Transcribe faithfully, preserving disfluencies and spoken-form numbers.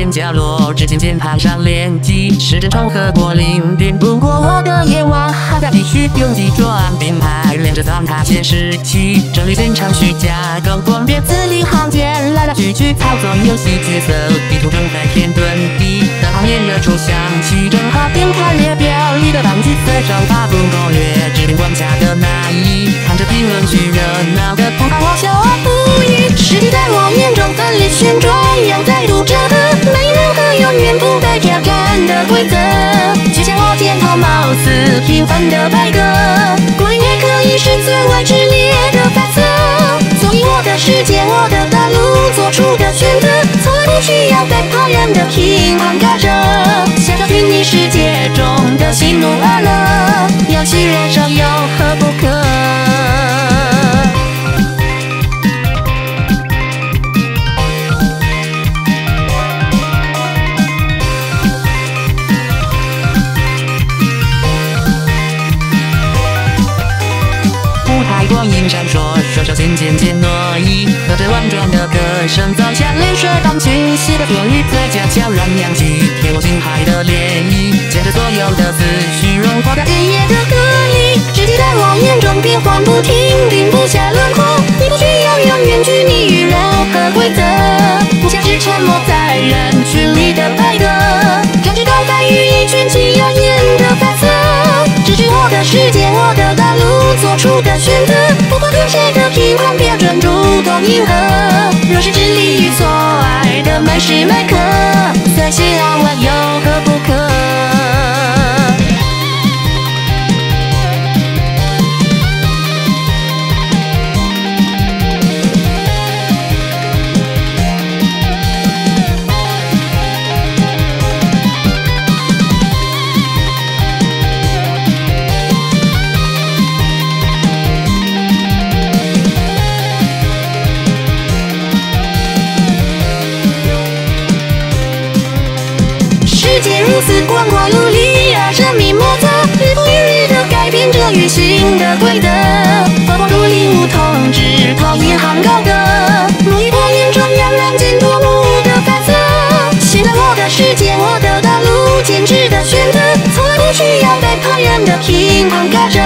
边角落，只见键盘上连击，时针重合过零点。不过我的愿望还在继续，用几转并排连着钻它显示器，这里经常需加更关别字里行间来来去去操作游戏角色，地图正在填顿地的旁边的抽象器，正好点开列表里的档橘色上发布攻略，指定关卡的那一，看着评论区热闹的同行，我笑而不语。实际在我眼中分裂旋转，又再度折合，没任何永远不被挑战的规则，就像我肩头貌似平凡的白鸽，过瘾也可以是最为炽烈的反色，所以我的世界，我的道路，做出的选择，从来不需要被旁人的评判干涉，想找寻你世界中的喜怒哀乐，游戏人生有何不可？光影闪烁，双手渐渐渐挪移，和着婉转的歌声，走向流水般清晰的旋律，嘴角悄然扬起，贴我心海的涟漪，接着所有的思绪融化在今夜的歌里，世界在我眼中变幻不停，停不下轮廓，你不需要永远拘泥于任何规则，不像是沉默在人群里的白鸽，感觉都在于一群气耀眼的反色，这是我的世界，我的道路，做出的选择，不管对谁的评判标准主动迎合，若是致力于所爱的每时每刻，随心而为有何不可？世界如此广阔陆离而神秘莫测，日复一日地改变着运行的规则，发光独立无统治，讨厌行高歌，如一我眼中冉冉进夺目的反色，现在我的世界，我的道路，坚持的选择，从来不需要被旁人的评判干涉，